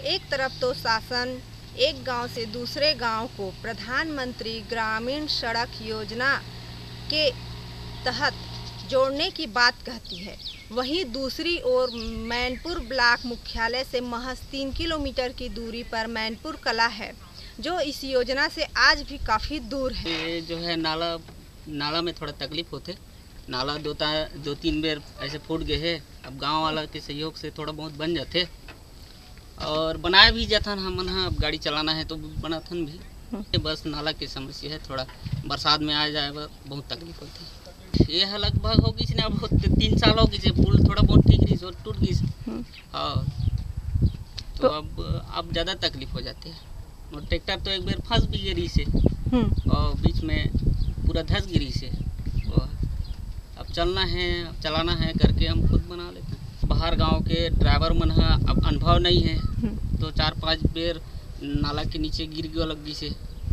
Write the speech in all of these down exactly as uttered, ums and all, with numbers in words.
एक तरफ तो शासन एक गांव से दूसरे गांव को प्रधानमंत्री ग्रामीण सड़क योजना के तहत जोड़ने की बात कहती है, वहीं दूसरी ओर मैनपुर ब्लॉक मुख्यालय से महज तीन किलोमीटर की दूरी पर मैनपुर कला है, जो इस योजना से आज भी काफ़ी दूर है। ये जो है नाला नाला में थोड़ा तकलीफ होते, नाला दो दो तीन बेर ऐसे फूट गए है। अब गांव वाला के सहयोग से थोड़ा बहुत बन जाते और बनाया भी जाता हमन हा। अब गाड़ी चलाना है तो बनाथन भी, बस नाला की समस्या है। थोड़ा बरसात में आ जाए बहुत तकलीफ होती है। ये लगभग हो गई ना, बहुत तीन साल हो गई, पुल थोड़ा बहुत ठीक रही और टूट गई। हाँ, तो अब अब ज़्यादा तकलीफ हो जाती है। और ट्रैक्टर तो एक बार फंस भी गिरी से और बीच में पूरा धस गिरी से। अब चलना है, अब चलाना है करके हम खुद बना लेते हैं। बाहर गांव के ड्राइवर मन है, अब अनुभव नहीं है तो चार पांच बेर नाला के नीचे गिर गया लगी से।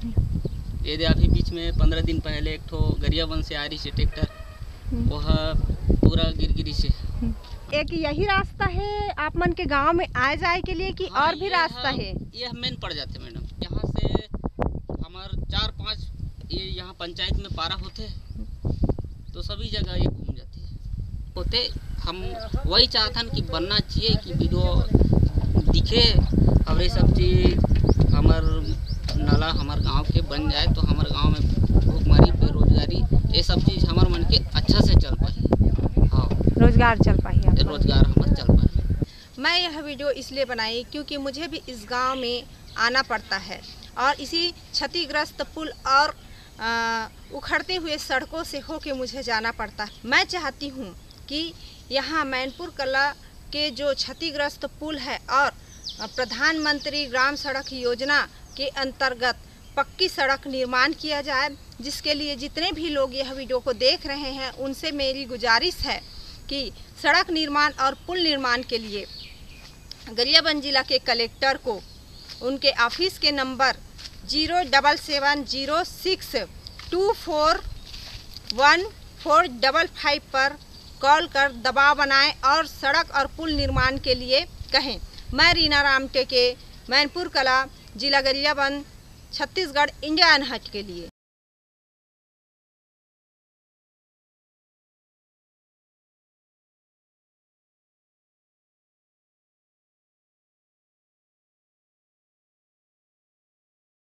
ये अभी बीच में पंद्रह दिन पहले एक ठो गरियाबंद से आ रही से ट्रैक्टर, वह पूरा गिर गिरी से। एक यही रास्ता है आप मन के गांव में आए जाए के लिए कि हाँ, और भी रास्ता है? ये मेन पड़ जाते मैडम, यहाँ से हमारे चार पांच ये यहाँ पंचायत में पारा होते तो सभी जगह ये घूम जाती है होते। हम वही चाहतन कि बनना चाहिए कि वीडियो दिखे और ये सब चीज हमार नाला हमारे गांव के बन जाए तो हमारे गांव में भूखमरी बेरोजगारी ये सब चीज़ हमारे मन के अच्छा से चल पाए। हाँ, रोजगार चल पाए, रोजगार हमारे चल पाए। मैं यह वीडियो इसलिए बनाई क्योंकि मुझे भी इस गांव में आना पड़ता है और इसी क्षतिग्रस्त पुल और आ, उखड़ते हुए सड़कों से होके मुझे जाना पड़ता है। मैं चाहती हूँ कि यहाँ मैनपुर कला के जो क्षतिग्रस्त पुल है और प्रधानमंत्री ग्राम सड़क योजना के अंतर्गत पक्की सड़क निर्माण किया जाए, जिसके लिए जितने भी लोग यह वीडियो को देख रहे हैं उनसे मेरी गुजारिश है कि सड़क निर्माण और पुल निर्माण के लिए गरियाबंद जिला के कलेक्टर को उनके ऑफिस के number zero double seven zero six two four one four double five पर कॉल कर दबाव बनाएं और सड़क और पुल निर्माण के लिए कहें। मैं रीना रामटेके, मैनपुर कला, जिला गरियाबंद, छत्तीसगढ़, इंडिया अनहर्ड के लिए।